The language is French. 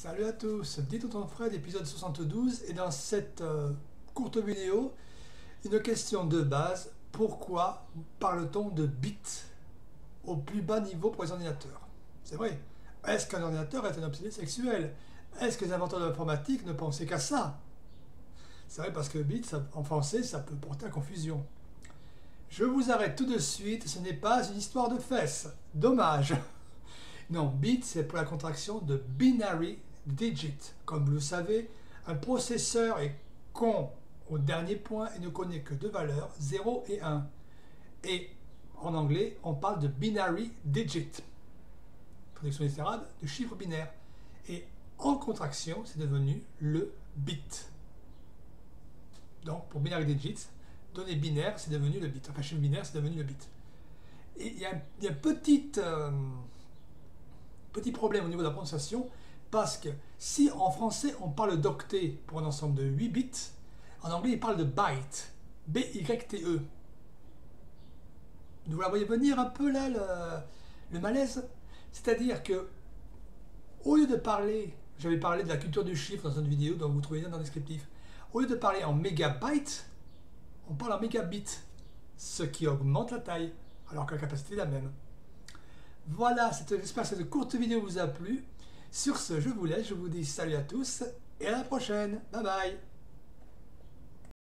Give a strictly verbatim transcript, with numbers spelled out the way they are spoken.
Salut à tous, dit Tonton Fred, épisode soixante-douze, et dans cette euh, courte vidéo, une question de base: pourquoi parle-t-on de bits au plus bas niveau pour les ordinateurs? C'est vrai, est-ce qu'un ordinateur est un obsédé sexuel? Est-ce que les inventeurs de l'informatique ne pensaient qu'à ça? C'est vrai, parce que bits, ça, en français, ça peut porter à confusion. Je vous arrête tout de suite, ce n'est pas une histoire de fesses, dommage. Non, bit, c'est pour la contraction de binary digit. Comme vous le savez, un processeur est con au dernier point et ne connaît que deux valeurs, zéro et un. Et en anglais, on parle de binary digit, traduction littérale de chiffre binaire. Et en contraction, c'est devenu le bit. Donc, pour binary digit, données binaires, c'est devenu le bit. Enfin, chiffre binaire, c'est devenu le bit. Et il y a, il y a une petite... Euh, Petit problème au niveau de la prononciation, parce que si en français on parle d'octet pour un ensemble de huit bits, en anglais il parle de byte, B Y T E. Vous la voyez venir un peu là, le, le malaise? C'est-à-dire que, au lieu de parler, j'avais parlé de la culture du chiffre dans une vidéo, donc vous trouvez ça dans le descriptif, au lieu de parler en mégabytes, on parle en mégabits, ce qui augmente la taille, alors que la capacité est la même. Voilà, j'espère que cette courte vidéo vous a plu. Sur ce, je vous laisse, je vous dis salut à tous et à la prochaine. Bye bye.